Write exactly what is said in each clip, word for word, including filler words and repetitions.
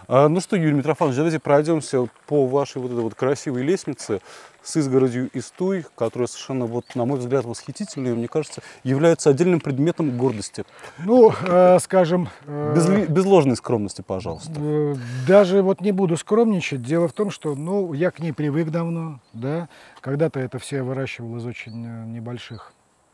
А, ну что, Юрий Митрофанович, давайте пройдемся по вашей вот этой вот красивой лестнице с изгородью из туй, которая совершенно, вот, на мой взгляд, восхитительная, и, мне кажется, является отдельным предметом гордости. Ну, э, скажем... Э, без, без ложной скромности, пожалуйста. Э, даже вот не буду скромничать. Дело в том, что, ну, я к ней привык давно, да. Когда-то это все выращивал из очень небольших,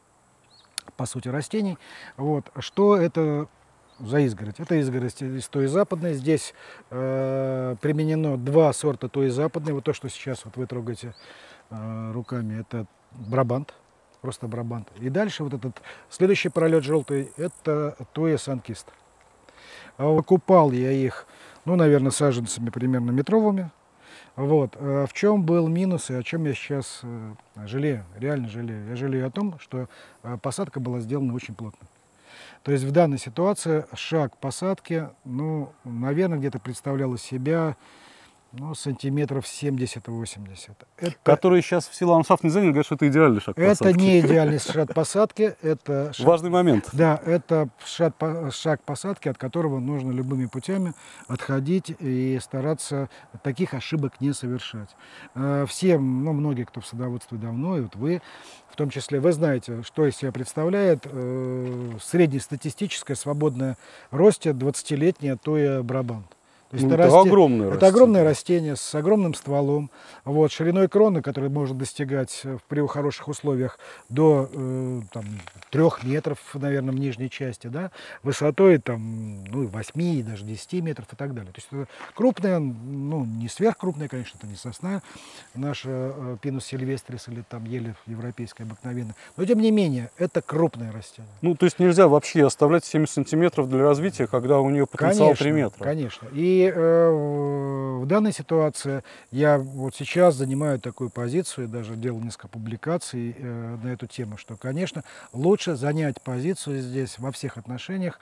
по сути, растений. Вот. Что это за изгородь? Это изгородь из туи западной. Здесь э, применено два сорта туи западной. Вот то, что сейчас вот вы трогаете э, руками, это брабант. Просто брабант. И дальше вот этот следующий пролет желтый, это туя санкист. Покупал я их, ну, наверное, саженцами примерно метровыми. Вот. В чем был минус и о чем я сейчас жалею, реально жалею? Я жалею о том, что посадка была сделана очень плотно. То есть в данной ситуации шаг посадки, ну, наверное, где-то представлял из себя, ну, сантиметров семьдесят-восемьдесят. Которые сейчас в силу ландшафтного дизайна говорят, что это идеальный шаг посадки. Это не идеальный шаг посадки. Это шаг, важный момент. Да, это шаг, шаг посадки, от которого нужно любыми путями отходить и стараться таких ошибок не совершать. Все, ну, многие, кто в садоводстве давно, и вот вы, в том числе, вы знаете, что из себя представляет среднестатистическое свободное росте двадцатилетняя туя брабант. То есть ну, это, это, расте... огромное, это растение. огромное растение с огромным стволом, вот, шириной кроны, который может достигать при хороших условиях до э, там, трех метров, наверное, в нижней части, да, высотой там, ну, восьми, даже десяти метров и так далее. То есть это крупная, ну, не сверхкрупная, конечно, это не сосна наша э, пинус сильвестрис или там еле европейская обыкновенная, но тем не менее это крупное растение. Ну, то есть нельзя вообще оставлять семьдесят сантиметров для развития, когда у нее потенциал конечно, три метра. Конечно, и в данной ситуации я вот сейчас занимаю такую позицию, даже делал несколько публикаций э, на эту тему, что, конечно, лучше занять позицию здесь во всех отношениях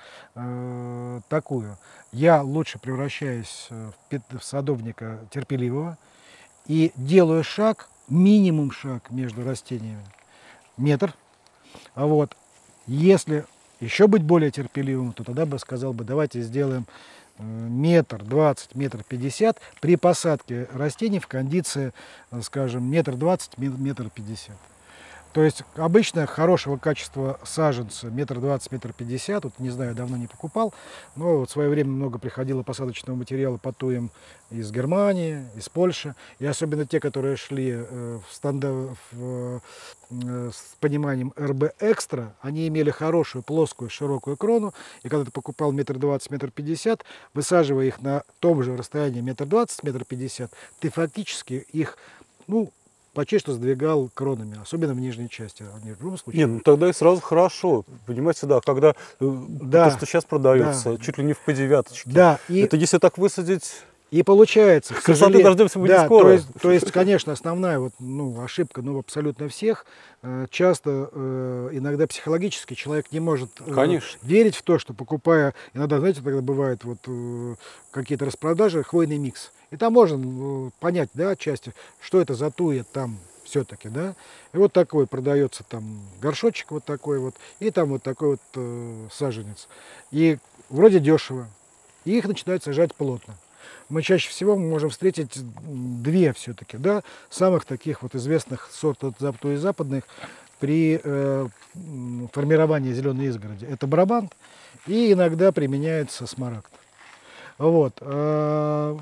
э, такую. Я лучше превращаюсь в, в садовника терпеливого и делаю шаг, минимум шаг между растениями, метр. А вот если еще быть более терпеливым, то тогда бы сказал бы, давайте сделаем метр двадцать, метр пятьдесят при посадке растений в кондиции, скажем, метр двадцать, метр пятьдесят. То есть обычно хорошего качества саженца метр двадцать, метр пятьдесят, вот не знаю, давно не покупал, но вот в свое время много приходило посадочного материала по туям из Германии, из Польши, и особенно те, которые шли в стандарт, в, с пониманием эр бэ экстра, они имели хорошую плоскую широкую крону, и когда ты покупал метр двадцать, метр пятьдесят, высаживая их на том же расстоянии метр двадцать, метр пятьдесят, ты фактически их, ну, почти что сдвигал кронами, особенно в нижней части. Они в любом случае... Нет, ну тогда и сразу хорошо. Понимаете, да, когда да, то, что сейчас продается, да, чуть ли не в пэ девяточке. Да, и... Это если так высадить... И получается, к сожалению, дождемся мы да, не скоро. То есть, то есть, конечно, основная вот, ну, ошибка, ну, абсолютно всех, э, часто, э, иногда психологически человек не может э, верить в то, что покупая, иногда, знаете, тогда бывает вот э, какие-то распродажи, хвойный микс. И там можно э, понять, да, отчасти, что это за туя там все-таки, да. И вот такой продается там горшочек вот такой вот, и там вот такой вот э, саженец. И вроде дешево, и их начинают сажать плотно. Мы чаще всего можем встретить две все-таки, да, самых таких вот известных сортов туи западных при э, формировании зеленой изгороди. Это брабант, и иногда применяется смарагд. Вот. Э,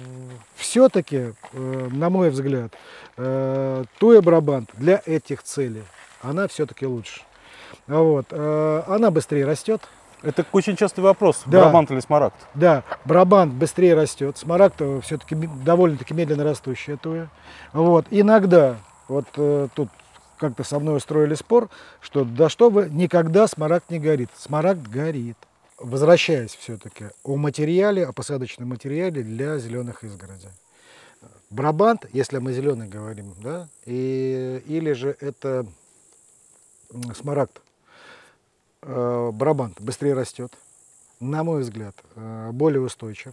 все-таки, э, на мой взгляд, э, туя брабант для этих целей, она все-таки лучше. Вот. Э, она быстрее растет. Это очень частый вопрос, да, брабант или смарагд. Да, брабант быстрее растет, смарагд все-таки довольно-таки медленно растущая туя. Вот. Иногда, вот э, тут как-то со мной устроили спор, что да что вы, никогда смарагд не горит. Смарагд горит. Возвращаясь все-таки о материале, о посадочном материале для зеленых изгородей. Брабант, если мы зеленый говорим, да, и, или же это смарагд. Брабант быстрее растет, на мой взгляд, более устойчив.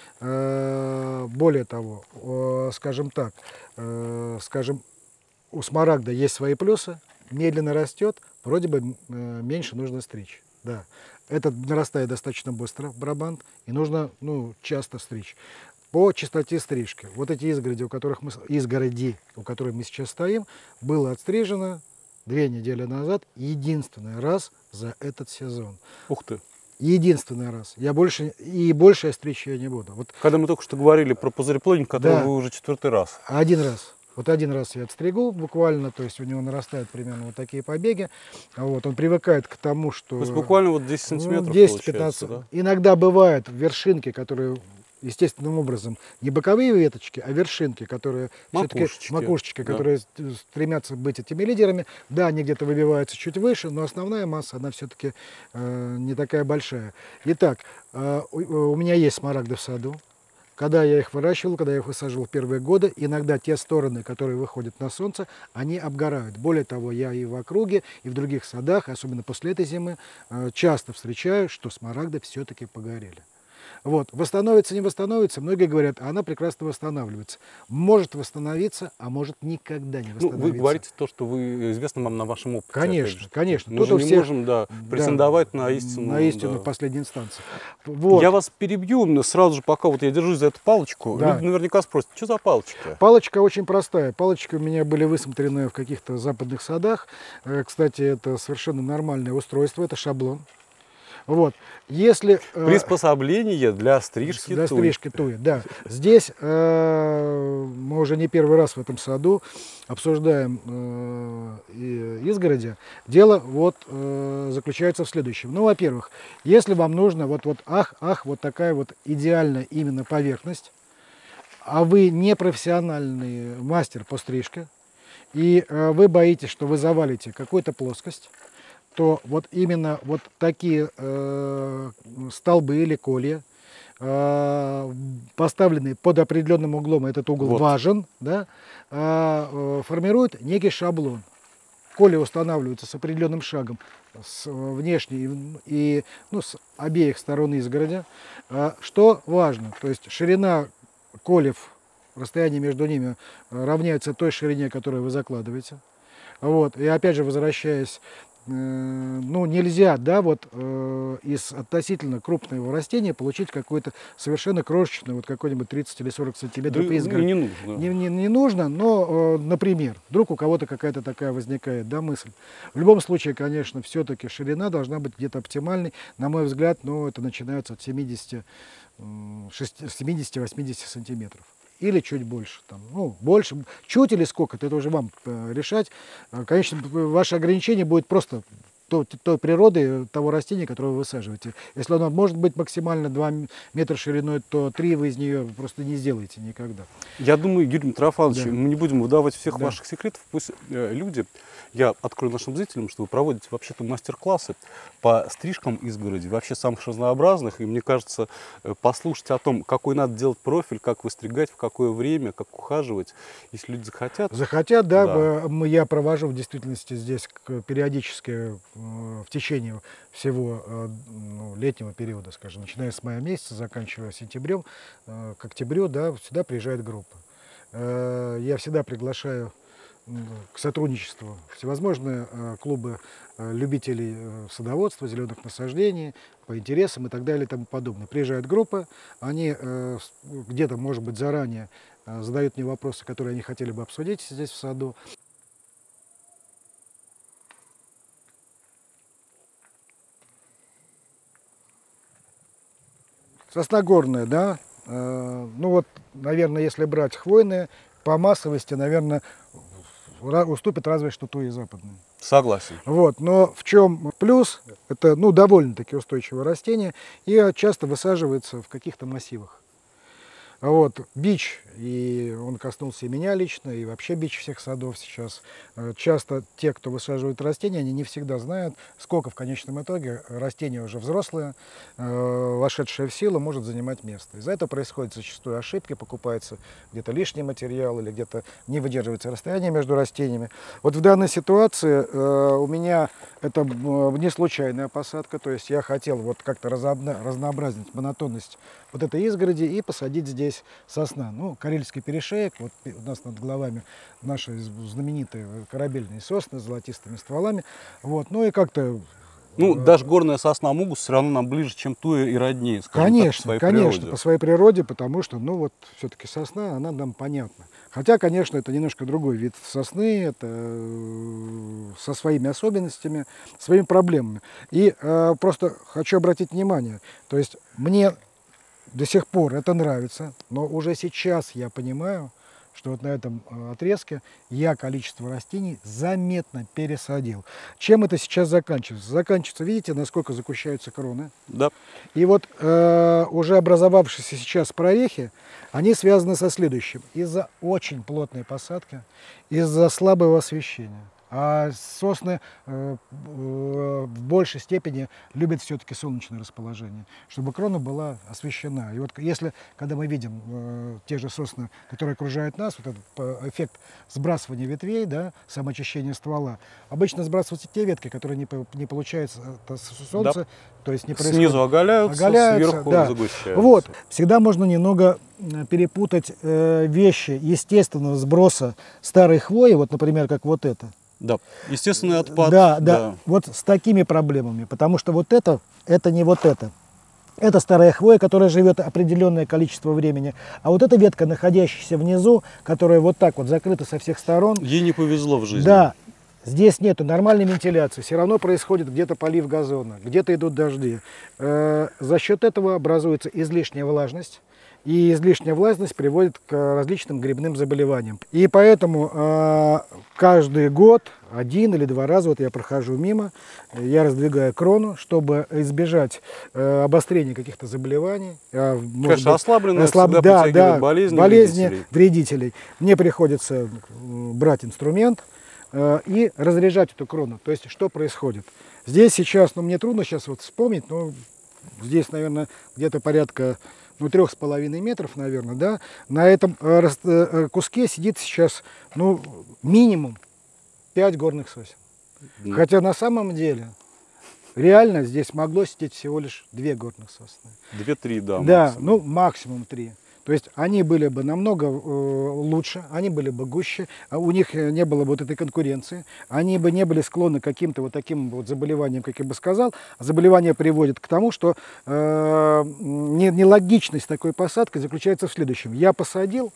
Более того, скажем так, скажем, у смарагда есть свои плюсы, медленно растет, вроде бы меньше нужно стричь. да. Это нарастает достаточно быстро, барабан, и нужно, ну, часто стричь. По частоте стрижки. Вот эти изгороди, у которых мы, изгороди, у которых мы сейчас стоим, было отстрижено две недели назад, единственный раз за этот сезон. Ух ты. Единственный раз. Я больше, и больше я стричь я не буду. Вот, Когда мы только что говорили про пузыреплодник, который Да. вы уже четвертый раз. один раз. Вот один раз я отстригу буквально, то есть у него нарастают примерно вот такие побеги. Вот, он привыкает к тому, что... То есть буквально вот десять сантиметров, ну, десять-пятнадцать. получается, да? Иногда бывают вершинки, которые естественным образом не боковые веточки, а вершинки, которые все-таки Макушечки. макушечки, Да. которые стремятся быть этими лидерами. Да, они где-то выбиваются чуть выше, но основная масса, она все-таки э, не такая большая. Итак, э, у, у меня есть смарагды в саду. Когда я их выращивал, когда я их высаживал в первые годы, иногда те стороны, которые выходят на солнце, они обгорают. Более того, я и в округе, и в других садах, особенно после этой зимы, э, часто встречаю, что смарагды все-таки погорели. Вот. Восстановится, не восстановится, многие говорят, а она прекрасно восстанавливается. Может восстановиться, а может никогда не Ну, восстановиться. вы говорите то, что вы известно вам на вашем опыте. Конечно, опять же. конечно. Мы Тут же у не всех, можем, да, претендовать на истину. на истину да. в последней инстанции. Вот. Я вас перебью но сразу же, пока вот я держусь за эту палочку. Да. Люди наверняка спросят, что за палочка? Палочка очень простая. Палочки у меня были высмотрены в каких-то западных садах. Э, Кстати, это совершенно нормальное устройство, это шаблон. Вот. Если, э, Приспособление для стрижки для туи. стрижки туи, да. Здесь э, мы уже не первый раз в этом саду обсуждаем э, и- изгороди. Дело вот э, заключается в следующем. Ну, во-первых, если вам нужно вот, вот ах, ах, вот такая вот идеальная именно поверхность, а вы не профессиональный мастер по стрижке, и э, вы боитесь, что вы завалите какую-то плоскость, то вот именно вот такие э, столбы или колья, э, поставленные под определенным углом, этот угол Вот. важен, да, э, э, формируют некий шаблон. Колья устанавливаются с определенным шагом с внешней и, в- и ну, с обеих сторон изгороди. Э, что важно, то есть ширина колев, расстояние между ними э, равняется той ширине, которую вы закладываете. Вот. И опять же, возвращаясь, э, ну, нельзя, да, вот э, из относительно крупного растения получить какое-то совершенно крошечное, вот какой-нибудь тридцать или сорок Да, сантиметров ну, изгородь. не нужно. Не, не- не нужно, но, э, например, вдруг у кого-то какая-то такая возникает, да, мысль. В любом случае, конечно, все-таки ширина должна быть где-то оптимальной. На мой взгляд, ну, это начинается от семидесяти, семидесяти-восьмидесяти сантиметров. Или чуть больше, там, ну, больше, чуть или сколько, это уже вам э, решать. Э, Конечно, ваше ограничение будет просто той, той природы того растения, которое вы высаживаете. Если оно может быть максимально два метра шириной, то три вы из нее просто не сделаете никогда. Я думаю, Юрий Митрофанович, Да. мы не будем выдавать всех Да. ваших секретов. Пусть э, люди, я открою нашим зрителям, что вы проводите вообще-то мастер-классы по стрижкам изгороди, вообще самых разнообразных. И мне кажется, э, послушать о том, какой надо делать профиль, как выстригать, в какое время, как ухаживать, если люди захотят. Захотят, да, Да. б- мы- я провожу в действительности здесь к- периодически э, в течение всего э, ну, летнего периода, скажем, начиная с мая месяца, заканчивая сентябрем, э, к октябрю, да, сюда приезжает группа. Э, Я всегда приглашаю м, к сотрудничеству всевозможные э, клубы э, любителей э, садоводства, зеленых насаждений, по интересам и так далее и тому подобное. Приезжает группа, они э, с- где-то, может быть, заранее э, задают мне вопросы, которые они хотели бы обсудить здесь в саду. Сосногорная, да, э, ну вот, наверное, если брать хвойные, по массовости, наверное, ра- уступит разве что туи западные. Согласен. Вот, но в чем плюс? Это, ну, довольно-таки устойчивое растение и часто высаживается в каких-то массивах. А вот бич, и он коснулся и меня лично, и вообще бич всех садов сейчас. Э, Часто те, кто высаживает растения, они не всегда знают, сколько в конечном итоге растение уже взрослое, э, вошедшее в силу, может занимать место. Из-за этого происходят зачастую ошибки, покупается где-то лишний материал или где-то не выдерживается расстояние между растениями. Вот в данной ситуации э, у меня это м, не случайная посадка, то есть я хотел вот как-то разобна- разнообразить монотонность вот этой изгороди и посадить здесь сосна. Ну, карельский перешеек, вот у нас над головами наши знаменитые корабельные сосны с золотистыми стволами. Вот. Ну и как-то Ну, даже горная сосна мугус все равно нам ближе, чем туя и роднее, скажем Конечно, так, по своей конечно, природе. по своей природе, потому что, ну вот, все-таки сосна, она нам понятна. Хотя, конечно, это немножко другой вид сосны, это э, со своими особенностями, своими проблемами. И э, просто хочу обратить внимание, то есть мне до сих пор это нравится, но уже сейчас я понимаю, что вот на этом э, отрезке я количество растений заметно пересадил. Чем это сейчас заканчивается? Заканчивается, видите, насколько загущаются кроны. Да. И вот э, уже образовавшиеся сейчас прорехи, они связаны со следующим. Из-за очень плотной посадки, из-за слабого освещения. А сосны э, э, в большей степени любят все-таки солнечное расположение, чтобы крона была освещена. И вот если, когда мы видим э, те же сосны, которые окружают нас, вот этот эффект сбрасывания ветвей, да, самоочищение ствола, обычно сбрасываются те ветки, которые не, не получают солнца, да. То есть не происходит. Снизу оголяются, оголяются сверху да. загущаются. Вот. Всегда можно немного перепутать э, вещи естественного сброса старой хвои, вот, например, как вот это. Да, естественный отпад. Да, да, да, вот с такими проблемами, потому что вот это, это не вот это. Это старая хвоя, которая живет определенное количество времени, а вот эта ветка, находящаяся внизу, которая вот так вот закрыта со всех сторон. Ей не повезло в жизни. Да, здесь нету нормальной вентиляции, все равно происходит где-то полив газона, где-то идут дожди. Э, за счет этого образуется излишняя влажность. И излишняя влажность приводит к различным грибным заболеваниям. И поэтому э, каждый год, один или два раза, вот я прохожу мимо, я раздвигаю крону, чтобы избежать э, обострения каких-то заболеваний. Э, Конечно, ослабленные ослаб... всегда да, притягивают да, болезни, болезни вредителей. вредителей. Мне приходится брать инструмент э, и разряжать эту крону. То есть, что происходит? Здесь сейчас, ну мне трудно сейчас вот вспомнить, но здесь, наверное, где-то порядка ну, трех с половиной метров, наверное, да, на этом э, э, куске сидит сейчас, ну, минимум пять горных сосен. Mm. Хотя на самом деле, реально здесь могло сидеть всего лишь две горных сосны. Две-три, да. Да, максимум. ну, максимум три. То есть они были бы намного э, лучше, они были бы гуще, а у них не было бы вот этой конкуренции, они бы не были склонны к каким-то вот таким вот заболеваниям, как я бы сказал. Заболевание приводит к тому, что э, нелогичность такой посадки заключается в следующем. Я посадил,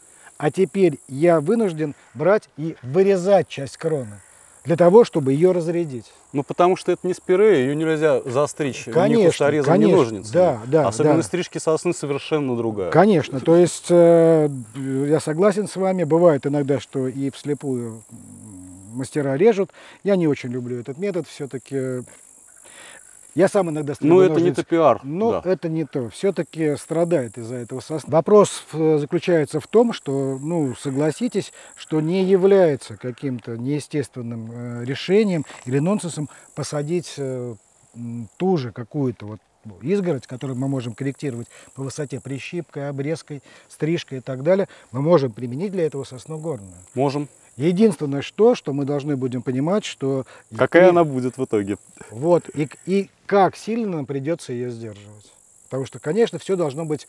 а теперь я вынужден брать и вырезать часть кроны для того, чтобы ее разрядить. Ну, потому что это не спирея, ее нельзя застричь конечно, ни кусторезом, ни ножницами. Да, да, Особенно да. стрижки сосны совершенно другая. Конечно, то есть э, я согласен с вами, бывает иногда, что и вслепую мастера режут. Я не очень люблю этот метод, все-таки я сам иногда стригу Ну, это ножниц, не то пиар. но да. это не то. Все-таки страдает из-за этого сосна. Вопрос заключается в том, что, ну, согласитесь, что не является каким-то неестественным э, решением или нонсенсом посадить э, ту же какую-то вот изгородь, которую мы можем корректировать по высоте прищипкой, обрезкой, стрижкой и так далее. Мы можем применить для этого сосну горную. Можем. Единственное, что, что мы должны будем понимать, что... Какая и, она будет в итоге. Вот, и, и как сильно нам придется ее сдерживать. Потому что, конечно, все должно быть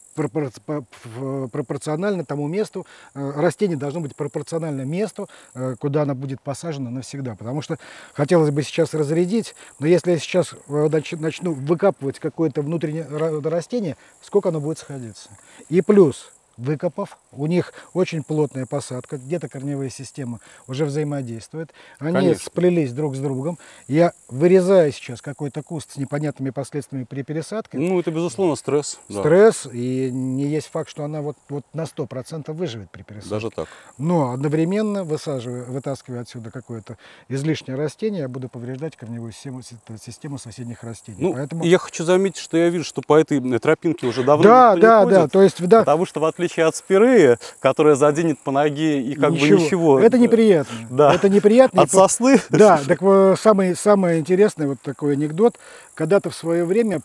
пропорционально тому месту, растение должно быть пропорционально месту, куда оно будет посажено навсегда. Потому что хотелось бы сейчас разрядить, но если я сейчас начну выкапывать какое-то внутреннее растение, сколько оно будет сходиться. И плюс, выкопав, у них очень плотная посадка, где-то корневая система уже взаимодействует, они Конечно. сплелись друг с другом. Я вырезаю сейчас какой-то куст с непонятными последствиями при пересадке. Ну, это, безусловно, стресс. Стресс, да. И не есть факт, что она вот, вот на сто процентов выживет при пересадке. Даже так. Но одновременно, высаживая, вытаскивая отсюда какое-то излишнее растение, я буду повреждать корневую систему, систему соседних растений. Ну, Поэтому... Я хочу заметить, что я вижу, что по этой тропинке уже давно да, никто да, не ходит, да, то есть, да. Потому что, в отличие от спиреи, которая заденет по ноге и как ничего. бы ничего. Это неприятно. Да. Это неприятно. От сосны? Да, так самый, самый интересный вот такой анекдот. Когда-то в свое время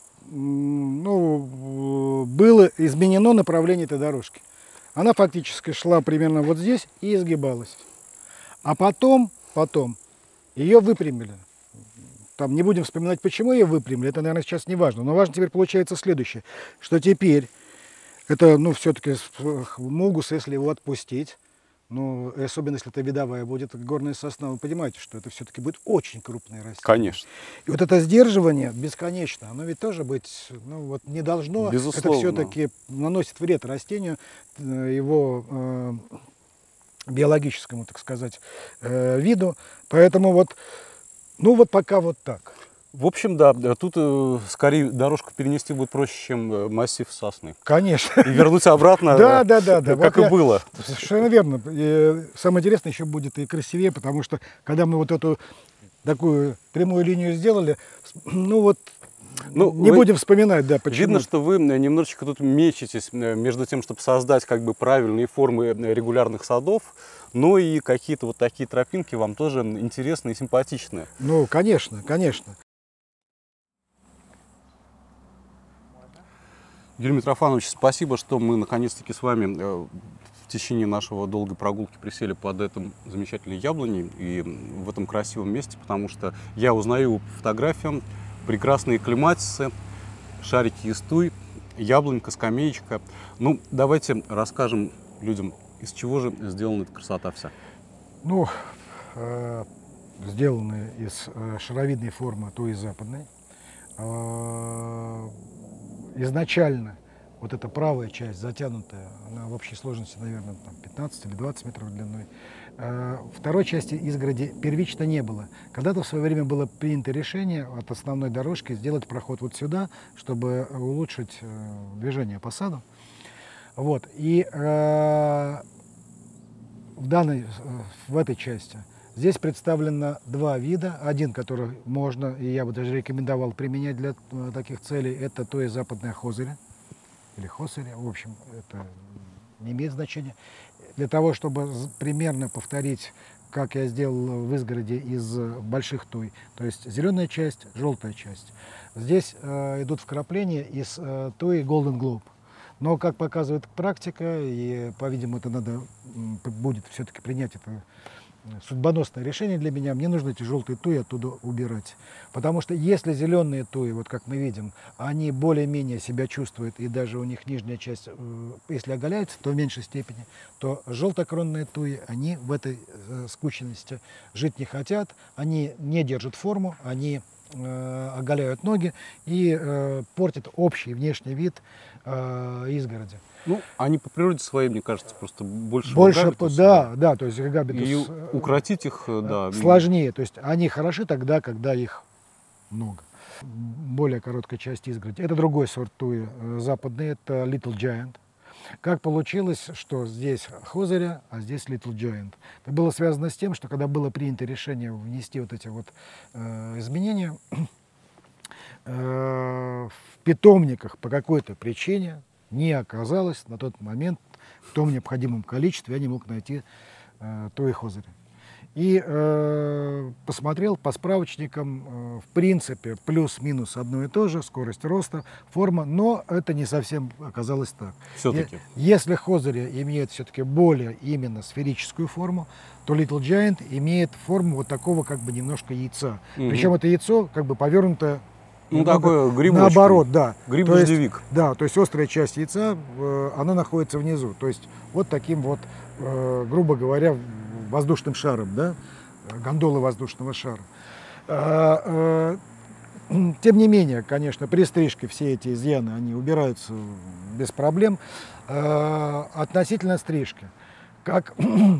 ну, было изменено направление этой дорожки. Она фактически шла примерно вот здесь и изгибалась. А потом, потом ее выпрямили. Там не будем вспоминать, почему ее выпрямили, это, наверное, сейчас не важно. Но важно теперь получается следующее, что теперь это, ну, все-таки мугус, если его отпустить, Ну, и особенно если это видовая будет горная сосна, вы понимаете, что это все-таки будет очень крупное растение. Конечно. И вот это сдерживание бесконечно, оно ведь тоже быть, ну вот не должно. Безусловно. Это все-таки наносит вред растению, его э, биологическому, так сказать, э, виду. Поэтому вот, ну вот пока вот так. В общем, да, тут э, скорее дорожку перенести будет проще, чем э, массив сосны. Конечно. И вернуть обратно, да, да, да, да. как вот и я, было. Совершенно верно. И самое интересное еще будет и красивее, потому что когда мы вот эту такую прямую линию сделали, ну вот, ну, не будем вспоминать, да, почему. Видно, что вы немножечко тут мечетесь между тем, чтобы создать как бы правильные формы регулярных садов, но и какие-то вот такие тропинки вам тоже интересны и симпатичны. Ну, конечно, конечно. Юрий Митрофанович, спасибо, что мы наконец-таки с вами в течение нашего долгой прогулки присели под этим замечательной яблоней и в этом красивом месте, потому что я узнаю по фотографиям прекрасные клематисы, шарики из туй, яблонька, скамеечка. Ну, давайте расскажем людям, из чего же сделана эта красота вся. Ну, э, сделаны из э, шаровидной формы туи западной. Э, изначально вот эта правая часть затянутая, она в общей сложности, наверное, там пятнадцать или двадцать метров длиной. Э, второй части изгороди первично не было. Когда-то в свое время было принято решение от основной дорожки сделать проход вот сюда, чтобы улучшить э, движение по саду. Вот. И э, в данной, в этой части здесь представлено два вида. Один, который можно, и я бы даже рекомендовал применять для э, таких целей, это туя западная хозыря, или хосыря, в общем, это не имеет значения. Для того, чтобы примерно повторить, как я сделал в изгороде из больших туй, то есть зеленая часть, желтая часть. Здесь э, идут вкрапления из э, туи Golden Globe. Но, как показывает практика, и, по-видимому, это надо будет все-таки принять это судьбоносное решение для меня, мне нужно эти желтые туи оттуда убирать. Потому что если зеленые туи, вот как мы видим, они более-менее себя чувствуют, и даже у них нижняя часть, если оголяется, то в меньшей степени, то желтокронные туи, они в этой скученности жить не хотят, они не держат форму, они э, оголяют ноги и э, портят общий внешний вид э, изгороди. Ну, они по природе своей, мне кажется, просто больше Больше, да, да, то есть габитус, и укротить их, да, сложнее. То есть они хороши тогда, когда их много. Более короткая часть изгороди. Это другой сорт туи западный, это Little Giant. Как получилось, что здесь хозыря, а здесь Little Giant? Это было связано с тем, что когда было принято решение внести вот эти вот э, изменения, э, в питомниках по какой-то причине не оказалось на тот момент в том необходимом количестве, я не мог найти э, туи хозыря. И э, посмотрел по справочникам, э, в принципе, плюс-минус одно и то же, скорость роста, форма, но это не совсем оказалось так. Все-таки. Если хозыря имеет все-таки более именно сферическую форму, то Little Giant имеет форму вот такого как бы немножко яйца. Угу. Причем это яйцо как бы повернуто, ну, такое грибочком. Наоборот, да. Гриб-дождевик. Да, то есть острая часть яйца, э, она находится внизу. То есть вот таким вот, э, грубо говоря, воздушным шаром, да, гондолы воздушного шара. А, э, тем не менее, конечно, при стрижке все эти изъяны, они убираются без проблем. А, относительно стрижки, как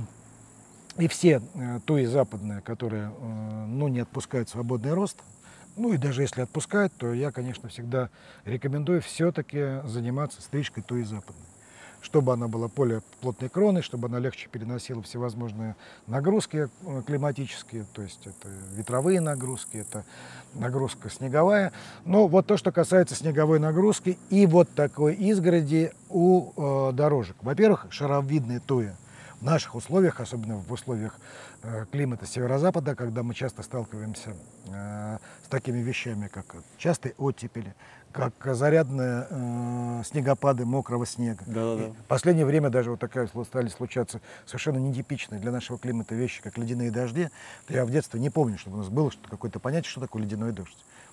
и все э, туи западные, которые, э, ну, не отпускают свободный рост, ну и даже если отпускают, то я, конечно, всегда рекомендую все-таки заниматься стрижкой туи западной. Чтобы она была более плотной кроной, чтобы она легче переносила всевозможные нагрузки климатические, то есть это ветровые нагрузки, это нагрузка снеговая. Но вот то, что касается снеговой нагрузки и вот такой изгороди у э, дорожек. Во-первых, шаровидные туи. В наших условиях, особенно в условиях э, климата северо-запада, когда мы часто сталкиваемся э, с такими вещами, как частые оттепели, как зарядные э, снегопады мокрого снега. Да, да. В последнее время даже вот такая стали случаться совершенно нетипичные для нашего климата вещи, как ледяные дожди. Я в детстве не помню, чтобы у нас было какое-то понятие, что такое ледяной дождь.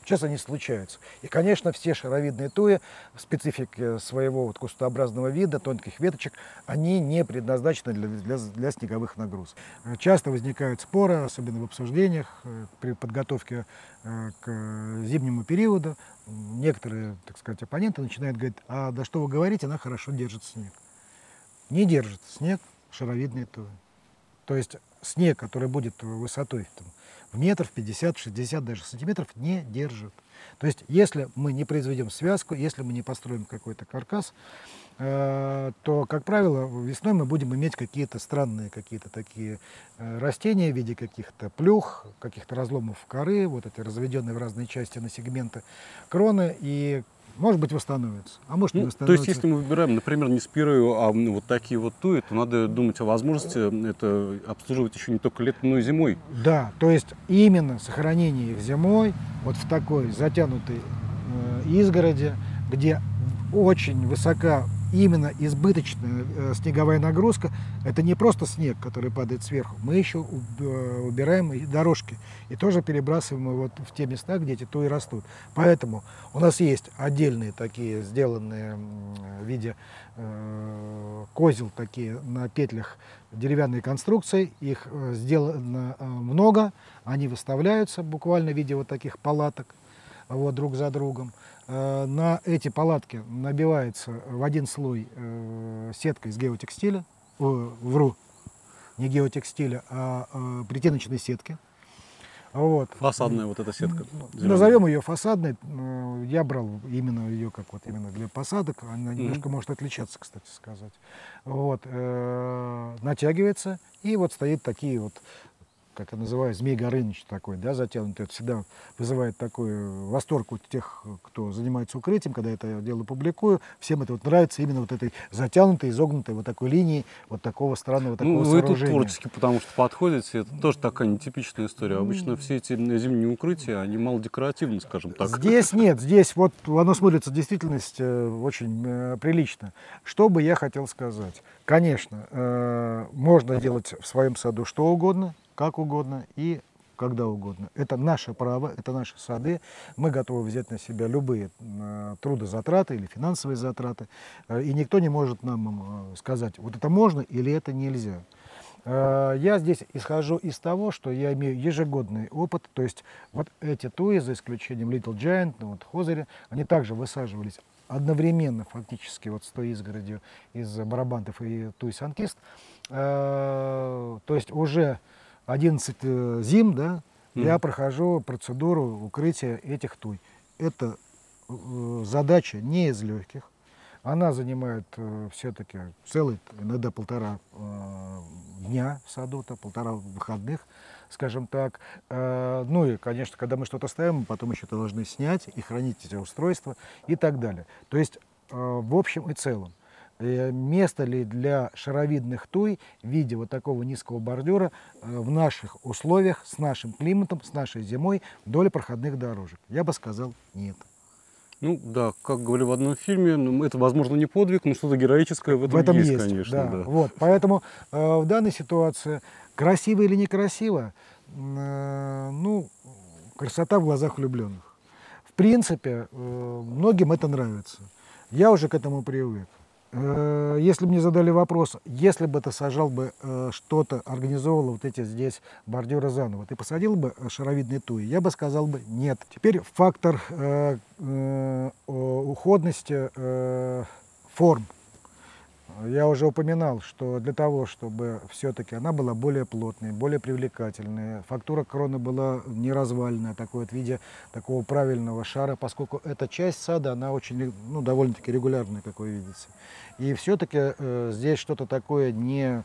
Сейчас они случаются. И, конечно, все шаровидные туи, в специфике своего вот кустообразного вида, тонких веточек, они не предназначены для, для, для снеговых нагрузок. Часто возникают споры, особенно в обсуждениях, при подготовке к зимнему периоду. Некоторые, так сказать, оппоненты начинают говорить: а да что вы говорите, она хорошо держит снег. Не держит снег шаровидные туи. То есть снег, который будет высотой там, в метр, в пятьдесят, в шестьдесят даже сантиметров, не держит. То есть если мы не произведем связку, если мы не построим какой-то каркас, э, то, как правило, весной мы будем иметь какие-то странные какие-то такие э, растения в виде каких-то плюх, каких-то разломов коры, вот эти разведенные в разные части на сегменты кроны, и может быть, восстановится, а может, ну, не восстановится. То есть, если мы выбираем, например, не спирою, а вот такие вот туи, то надо думать о возможности это обслуживать еще не только летом, но и зимой. Да, то есть именно сохранение их зимой, вот в такой затянутой э, изгороди, где очень высока именно избыточная э, снеговая нагрузка, это не просто снег, который падает сверху, мы еще уб, э, убираем и дорожки и тоже перебрасываем его вот в те места, где эти туи растут. Поэтому у нас есть отдельные такие, сделанные в виде э, козел, такие на петлях деревянные конструкции, их э, сделано э, много, они выставляются буквально в виде вот таких палаток, вот, друг за другом. На эти палатки набивается в один слой э, сетка из геотекстиля, о, вру, не геотекстиля, а э, притеночной сетки. Вот. Фасадная вот эта сетка. Назовем ее фасадной. Я брал именно ее как вот именно для посадок. Она mm-hmm. немножко может отличаться, кстати сказать. Вот. Э, натягивается, и вот стоит такие вот, как я называю, Змей Горыныч такой, да, затянутый. Это всегда вызывает такой восторг у тех, кто занимается укрытием, когда я это дело публикую. Всем это вот нравится именно вот этой затянутой, изогнутой вот такой линии, вот такого странного такого ну, сооружения. Вы тут творчески, потому что подходите. Это тоже такая нетипичная история. Обычно все эти зимние укрытия, они мало декоративны, скажем так. Здесь нет, здесь вот оно смотрится действительность очень э, прилично. Что бы я хотел сказать? Конечно, э, можно делать в своем саду что угодно, как угодно и когда угодно. Это наше право, это наши сады. Мы готовы взять на себя любые э, трудозатраты или финансовые затраты. Э, и никто не может нам э, сказать, вот это можно или это нельзя. Э, я здесь исхожу из того, что я имею ежегодный опыт. То есть вот эти туи, за исключением Little Giant, ну, вот Хозери, они также высаживались одновременно фактически вот с той изгородью из барабантов и туй Санкист. Э, то есть уже одиннадцать зим, да, mm. я прохожу процедуру укрытия этих туй. Это э, задача не из легких. Она занимает э, все-таки целый, иногда полтора э, дня в саду-то, полтора выходных, скажем так. Э, ну и, конечно, когда мы что-то ставим, мы потом еще должны снять и хранить эти устройства и так далее. То есть, э, в общем и целом, место ли для шаровидных туй в виде вот такого низкого бордюра в наших условиях, с нашим климатом, с нашей зимой вдоль проходных дорожек? Я бы сказал, нет. Ну да, как говорили в одном фильме, это, возможно, не подвиг, но что-то героическое в этом, в этом есть, есть, конечно. Да. Да. Вот, поэтому э, в данной ситуации, красиво или некрасиво, э, ну, красота в глазах влюбленных. В принципе, э, многим это нравится. Я уже к этому привык. Если бы мне задали вопрос, если бы ты сажал бы э, что-то, организовывал вот эти здесь бордюры заново, ты посадил бы шаровидные туи? Я бы сказал бы нет. Теперь фактор э, э, уходности э, форм. Я уже упоминал, что для того, чтобы все-таки она была более плотной, более привлекательной, фактура кроны была не развальная, такой вот в виде такого правильного шара, поскольку эта часть сада, она очень, ну, довольно-таки регулярная, как вы видите. И все-таки э, здесь что-то такое не,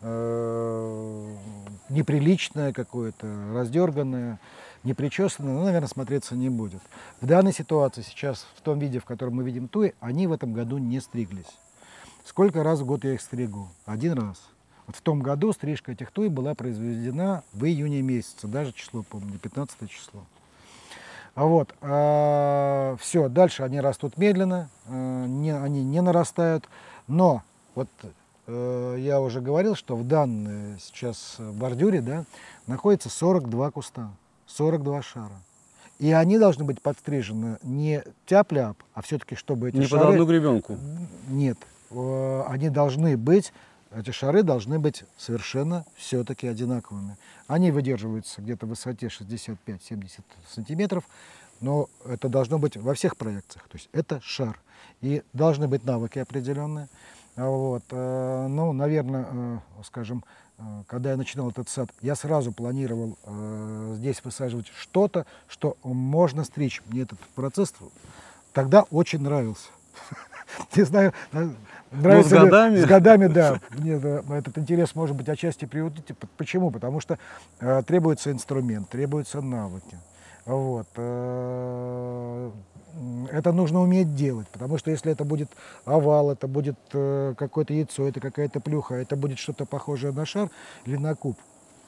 э, неприличное какое-то, раздерганное, непричесанное, ну, наверное, смотреться не будет. В данной ситуации сейчас, в том виде, в котором мы видим туи, они в этом году не стриглись. Сколько раз в год я их стригу? Один раз. Вот в том году стрижка этих туй была произведена в июне месяце, даже число помню, пятнадцатое число. А вот, а, все, дальше они растут медленно, а, не, они не нарастают, но вот а, я уже говорил, что в данной сейчас бордюре, да, находится сорок два куста, сорок два шара. И они должны быть подстрижены не тяп-ляп, а все-таки, чтобы эти Не шары... под одну гребенку. Нет, э, они должны быть, эти шары должны быть совершенно все-таки одинаковыми. Они выдерживаются где-то в высоте шестьдесят пять — семьдесят сантиметров, но это должно быть во всех проекциях. То есть это шар. И должны быть навыки определенные. Вот. э, Ну, наверное, э, скажем, э, когда я начинал этот сад, я сразу планировал э, здесь высаживать что-то, что можно стричь. Мне этот процесс тогда очень нравился. Не знаю, э, нравится с ли- годами? С годами, да. Мне э, этот интерес, может быть, отчасти приутить. П- Почему? Потому что э, требуется инструмент, требуются навыки. Вот. э, м, Это нужно уметь делать, потому что если это будет овал, это будет э, какое-то яйцо, это какая-то плюха, это будет что-то похожее на шар или на куб,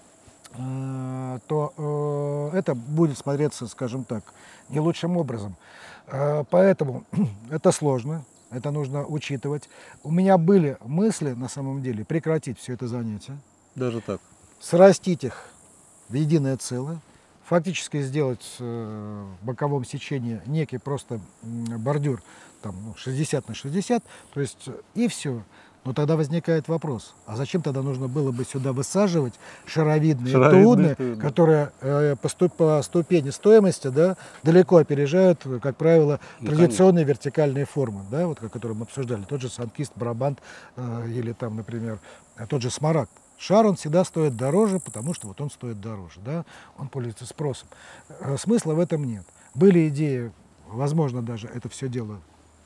э, то э, это будет смотреться, скажем так, не лучшим образом. Э, Поэтому это сложно, это нужно учитывать. У меня были мысли, на самом деле, прекратить все это занятие, Даже так. срастить их в единое целое, фактически сделать э, в боковом сечении некий просто м, бордюр там, ну, шестьдесят на шестьдесят, то есть э, и все. Но тогда возникает вопрос, а зачем тогда нужно было бы сюда высаживать шаровидные, Шаровидные туны, туны. которые э, по, ступ- по ступени стоимости, да, далеко опережают, э, как правило, Ну, традиционные вертикальные формы, да, вот, которые мы обсуждали, тот же санкист, брабант э, или там, например, э, тот же смарагд. Шар, он всегда стоит дороже, потому что вот он стоит дороже, да, он пользуется спросом. Э, Смысла в этом нет. Были идеи, возможно, даже это все дело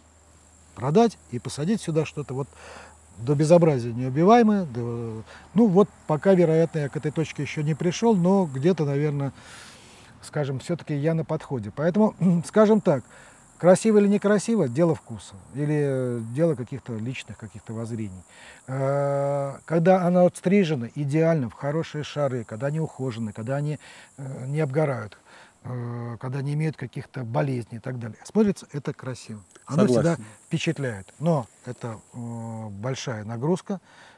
продать и посадить сюда что-то вот до безобразия неубиваемое. до- Ну вот пока, вероятно, я к этой точке еще не пришел, но где-то, наверное, скажем, все-таки я на подходе. Поэтому, скажем так, красиво или некрасиво — дело вкуса или э, дело каких-то личных каких-то воззрений. Э, Когда она вот стрижена идеально, в хорошие шары, когда они ухожены, когда они э, не обгорают, э, когда не имеют каких-то болезней и так далее, смотрится это красиво. Оно всегда Согласен. впечатляет. Но это э, большая нагрузка,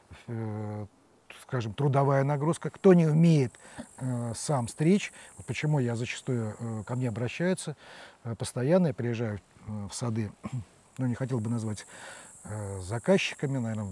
э, скажем, трудовая нагрузка. Кто не умеет э, сам стричь, вот почему я зачастую э, ко мне обращаются э, постоянно, я приезжаю э, в сады, ну, не хотел бы назвать э, заказчиками, наверное,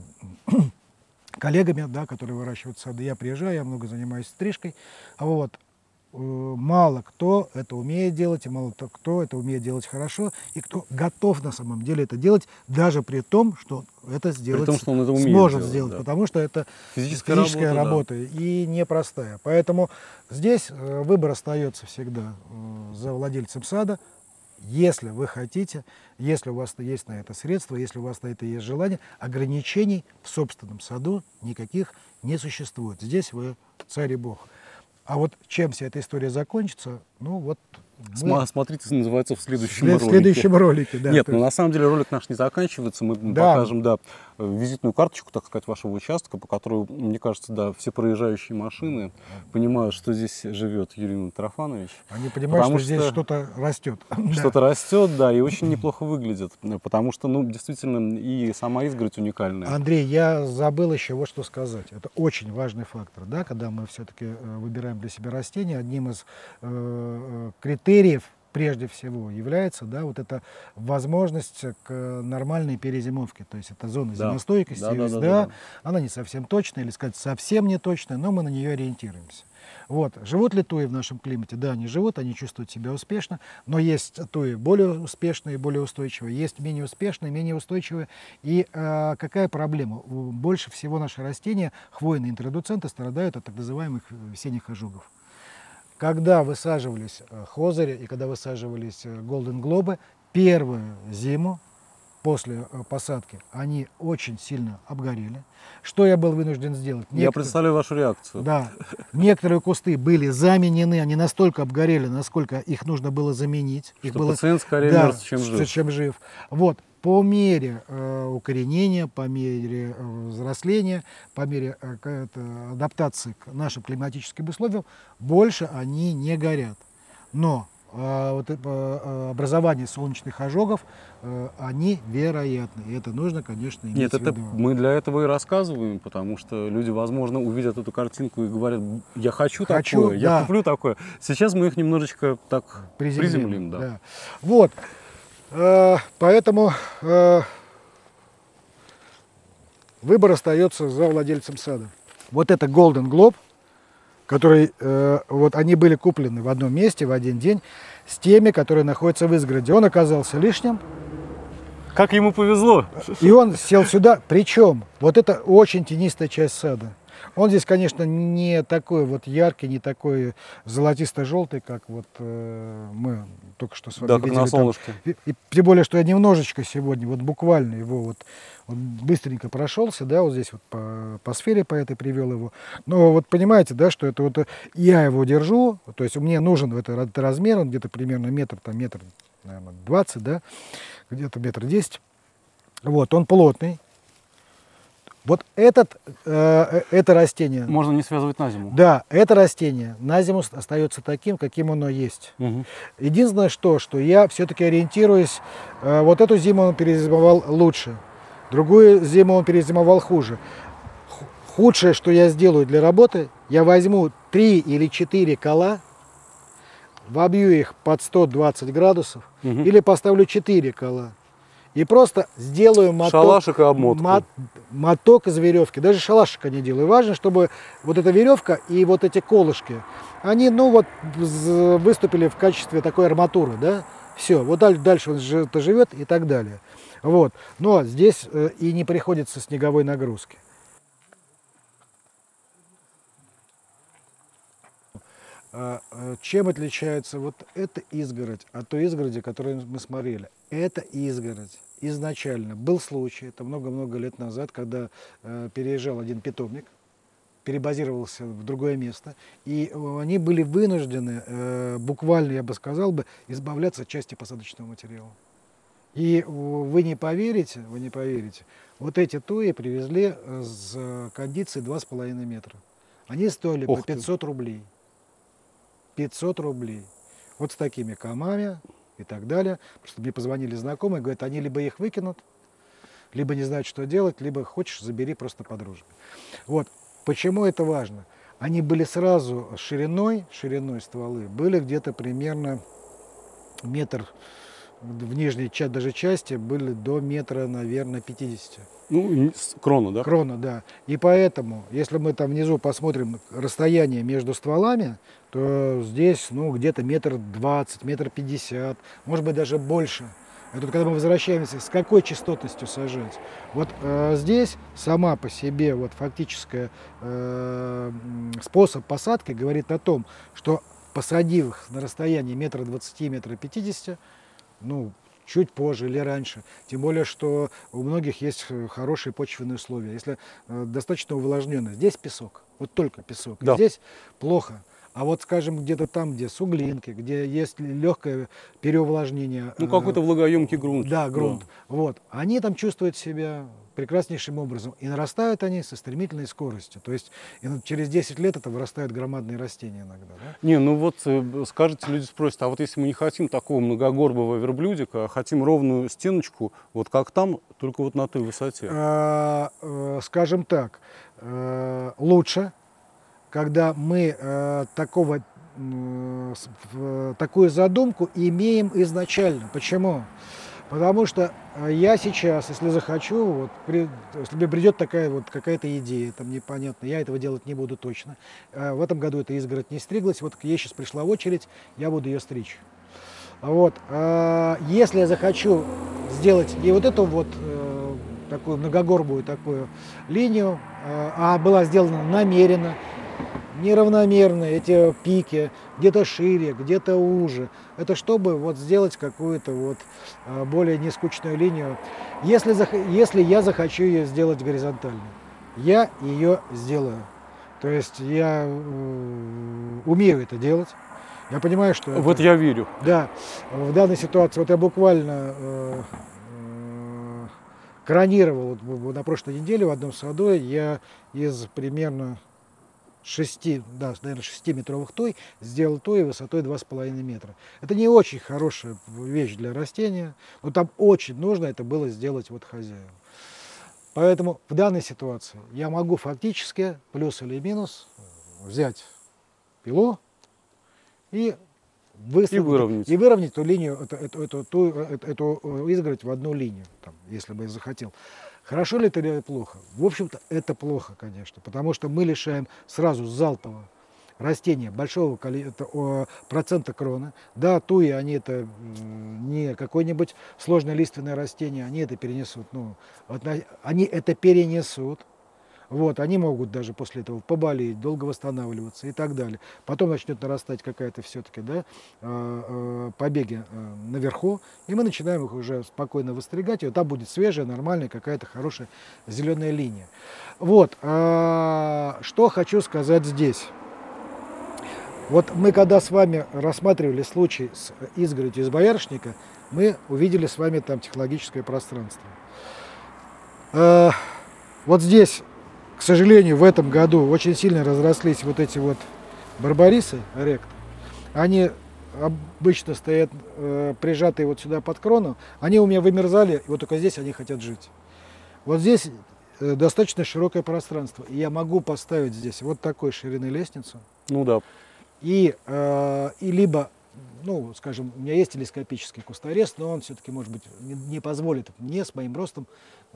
коллегами, да, которые выращивают сады. Я приезжаю, я много занимаюсь стрижкой. А вот э, мало кто это умеет делать, и мало кто- кто это умеет делать хорошо, и кто готов на самом деле это делать, даже при том, что это сделать том, что он это умеет сможет делать, сделать, да. потому что это Физическая физическая работа, работа, и непростая. Поэтому здесь э, выбор остается всегда э, за владельцем сада. Если вы хотите, если у вас есть на это средства, если у вас на это есть желание, ограничений в собственном саду никаких не существует. Здесь вы царь и бог. А вот чем вся эта история закончится, ну вот мы Сма- Смотрите, называется в в следующем след- в ролике. следующем ролике. Да, Нет, то ну есть- на самом деле ролик наш не заканчивается. Мы Да. покажем, да, визитную карточку, так сказать, вашего участка, по которой, мне кажется, да, все проезжающие машины понимают, что здесь живет Юрий Митрофанович. Они понимают, Потому что здесь что- что-то растет. Что-то растет, да, и очень неплохо выглядит. Потому что, ну, действительно, и сама изгородь уникальная. Андрей, я забыл еще вот что сказать. Это очень важный фактор, да, когда мы все-таки выбираем для себя растения. Одним из э, критериев, прежде всего, является, да, вот эта возможность к нормальной перезимовке. То есть это зона Да. зимостойкости, Да, да, да, езда. да, да. Она не совсем точная, или сказать, совсем не точная, но мы на нее ориентируемся. Вот. Живут ли туи в нашем климате? Да, они живут, они чувствуют себя успешно, но есть туи более успешные, более устойчивые, есть менее успешные, менее устойчивые. И э, какая проблема? У- Больше всего наши растения, хвойные интродуценты, страдают от так называемых весенних ожогов. Когда высаживались э, хозари и когда высаживались голден глобы, первую зиму после э, посадки они очень сильно обгорели. Что я был вынужден сделать? Я Некотор- представляю вашу реакцию. Да, некоторые кусты были заменены, они настолько обгорели, насколько их нужно было заменить. Их Что было, пациент скорее да, мертв, чем что- жив. чем жив. Вот, по мере э, укоренения, по мере э, взросления, по мере э, к- адаптации к нашим климатическим условиям, больше они не горят. Но а, вот, а, образования солнечных ожогов, а, они вероятны. И это нужно, конечно, иметь Нет, в это виду. мы для этого и рассказываем, потому что люди, возможно, увидят эту картинку и говорят, я хочу, Хочу, такое, я да. куплю такое. Сейчас мы их немножечко так Приземлим, приземлим, да. да. Вот, э, поэтому э, выбор остается за владельцем сада. Вот это Golden Globe, который, э, вот они были куплены в одном месте в один день с теми, которые находятся в изгороди. Он оказался лишним, Как ему повезло. и он сел сюда. Причем, вот это очень тенистая часть сада. Он здесь, конечно, не такой вот яркий, не такой золотисто-желтый, как вот э, мы только что с вами Да, как видели. на там. солнышке. И, и тем более, что я немножечко сегодня, вот буквально его вот, вот быстренько прошелся, да, вот здесь вот по, по сфере по этой привел его. Но вот понимаете, да, что это вот я его держу, то есть мне нужен это, этот размер, он где-то примерно метр, там метр, наверное, двадцать, да, где-то метр десять. Вот, он плотный. Вот этот, э, это растение, Можно не связывать на зиму. да, это растение на зиму остается таким, каким оно есть. Угу. Единственное, что, что я все-таки ориентируюсь, э, вот эту зиму он перезимовал лучше, другую зиму он перезимовал хуже. Ху- Худшее, что я сделаю для работы, я возьму три или четыре кола, вобью их под сто двадцать градусов, Угу. или поставлю четыре кола. И просто сделаю моток, Шалашик и обмотку. мот- моток из веревки. Даже шалашика не делаю. Важно, чтобы вот эта веревка и вот эти колышки, они, ну вот, з- выступили в качестве такой арматуры, да. Все, вот даль- дальше он жи- то живет и так далее. Вот. Но здесь э, и не приходится снеговой нагрузки. А, а, Чем отличается вот эта изгородь от той изгороди, которую мы смотрели? Эта изгородь изначально был случай, это много-много лет назад, когда э, переезжал один питомник, перебазировался в другое место, и э, они были вынуждены, э, буквально, я бы сказал бы, избавляться от части посадочного материала. И э, вы не поверите, вы не поверите, вот эти туи привезли э, с кондицией два с половиной метра. Они стоили Ух по ты. пятьсот рублей. пятьсот рублей. Вот с такими камами и так далее. Просто мне позвонили знакомые, говорят, они либо их выкинут, либо не знают, что делать, либо хочешь, забери просто по дружбе. Вот. Почему это важно? Они были сразу шириной, шириной стволы, были где-то примерно метр, в нижней ча- даже части были до метра, наверное, пятидесяти. Ну, и с- крона, да? Крона, да. И поэтому, если мы там внизу посмотрим расстояние между стволами, то здесь, ну, где-то метр двадцать, метр пятьдесят, может быть, даже больше. Это вот когда мы возвращаемся, с какой частотностью сажать. Вот э, здесь сама по себе вот фактическая э, м, способ посадки говорит о том, что посадив их на расстоянии метра двадцати, метра пятидесяти, ну, чуть позже или раньше. Тем более, что у многих есть э, хорошие почвенные условия. Если э, достаточно увлажненно, здесь песок, вот только песок. И Да. здесь плохо. А вот, скажем, где-то там, где суглинки, где есть легкое переувлажнение. Ну, э, какой-то влагоемкий грунт. Да, грунт. Вот. Они там чувствуют себя прекраснейшим образом. И нарастают они со стремительной скоростью. То есть и на- через десять лет это вырастают громадные растения иногда. Да? Не, ну вот э, скажете, люди спросят, а вот если мы не хотим такого многогорбого верблюдика, а хотим ровную стеночку, вот как там, только вот на той высоте. Э, э, Скажем так, э, лучше, когда мы э, такого, м, с- в- такую задумку имеем изначально. Почему? Потому что э, я сейчас, если захочу, вот, при- если мне придет такая вот какая-то идея, там непонятно, я этого делать не буду точно. Э, В этом году эта изгородь не стриглась, вот ей сейчас пришла очередь, я буду ее стричь. Вот. а Если я захочу сделать и вот эту вот э, такую многогорбую такую линию, э, а была сделана намеренно, неравномерно, эти пики, где-то шире, где-то уже, это чтобы вот сделать какую-то вот э, более нескучную линию. Если, зах- если я захочу ее сделать горизонтально, я ее сделаю. То есть я э, умею это делать. Я понимаю, что В это я верю. да, в данной ситуации, вот я буквально э, э, кронировал вот, в- на прошлой неделе в одном саду, я из примерно шести, да, наверное, шестиметровых туй, сделал туи высотой два с половиной метра. Это не очень хорошая вещь для растения, но там очень нужно это было сделать вот хозяину. Поэтому в данной ситуации я могу фактически, плюс или минус, взять пилу и выставить, И выровнять. и выровнять эту линию, эту, эту, эту, ту- эту, эту изгородь в одну линию, там, если бы я захотел. Хорошо ли это или плохо? В общем-то, это плохо, конечно, потому что мы лишаем сразу залпового растения большого количества, процента крона. Да, туи, они это не какое-нибудь сложное лиственное растение, они это перенесут, ну, они это перенесут. Вот, они могут даже после этого поболеть, долго восстанавливаться и так далее. Потом начнет нарастать какая-то все-таки, да, побеги наверху, и мы начинаем их уже спокойно выстригать, и вот там будет свежая, нормальная, какая-то хорошая зеленая линия. Вот, что хочу сказать здесь. Вот мы когда с вами рассматривали случай с изгородью из боярышника, мы увидели с вами там технологическое пространство. Вот здесь, к сожалению, в этом году очень сильно разрослись вот эти вот барбарисы, ректы. Они обычно стоят э, прижатые вот сюда под крону. Они у меня вымерзали, и вот только здесь они хотят жить. Вот здесь э, достаточно широкое пространство. И я могу поставить здесь вот такой ширины лестницу. Ну да. И, э, и либо, ну, скажем, у меня есть телескопический кусторез, но он все-таки, может быть, не, не позволит мне с моим ростом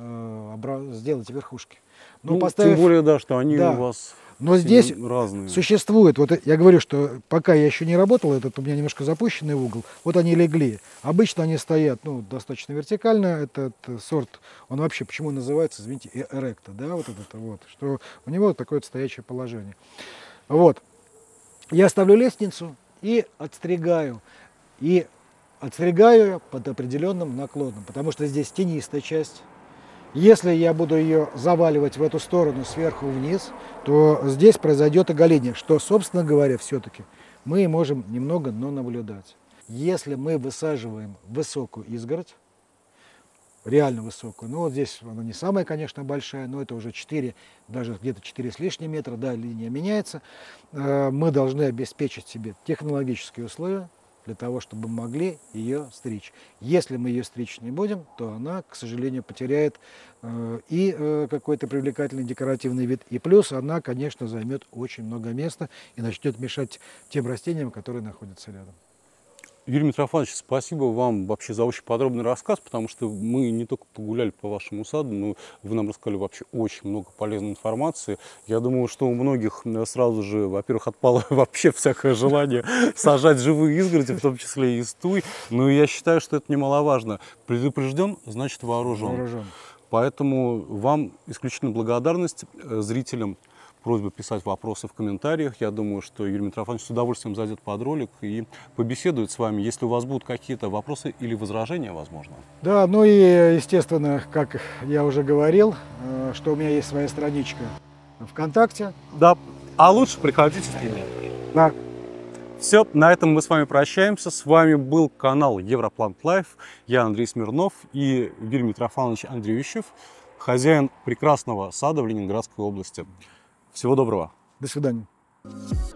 э, сделать верхушки. Но ну, поставив, тем более, да, что они да, у вас но здесь разные. Существует, вот я говорю, что пока я еще не работал, этот у меня немножко запущенный угол, вот они легли. Обычно они стоят, ну, достаточно вертикально, этот сорт, он вообще почему называется, извините, эректа, да, вот этот вот, что у него такое вот стоячее положение. Вот. Я ставлю лестницу и отстригаю. И отстригаю под определенным наклоном, потому что здесь тенистая часть. Если я буду ее заваливать в эту сторону сверху вниз, то здесь произойдет оголение, что, собственно говоря, все-таки мы можем немного, но наблюдать. Если мы высаживаем высокую изгородь, реально высокую, ну вот здесь она не самая, конечно, большая, но это уже четыре, даже где-то четыре с лишним метра, да, линия меняется, мы должны обеспечить себе технологические условия для того, чтобы мы могли ее стричь. Если мы ее стричь не будем, то она, к сожалению, потеряет э, и э, какой-то привлекательный декоративный вид, и плюс она, конечно, займет очень много места и начнет мешать тем растениям, которые находятся рядом. Юрий Митрофанович, спасибо вам вообще за очень подробный рассказ, потому что мы не только погуляли по вашему саду, но вы нам рассказали вообще очень много полезной информации. Я думаю, что у многих сразу же, во-первых, отпало вообще всякое желание сажать живые изгороди, в том числе и из туй. Но я считаю, что это немаловажно. Предупрежден, значит вооружен. Вооружен. Поэтому вам исключительно благодарность, зрителям просьба писать вопросы в комментариях. Я думаю, что Юрий Митрофанович с удовольствием зайдет под ролик и побеседует с вами, если у вас будут какие-то вопросы или возражения, возможно. Да, ну и, естественно, как я уже говорил, что у меня есть своя страничка ВКонтакте. Да, а лучше приходите к ней. Да. Все, на этом мы с вами прощаемся. С вами был канал Европлант Лайф. Я Андрей Смирнов и Юрий Митрофанович Андреющев, хозяин прекрасного сада в Ленинградской области. Всего доброго. До свидания.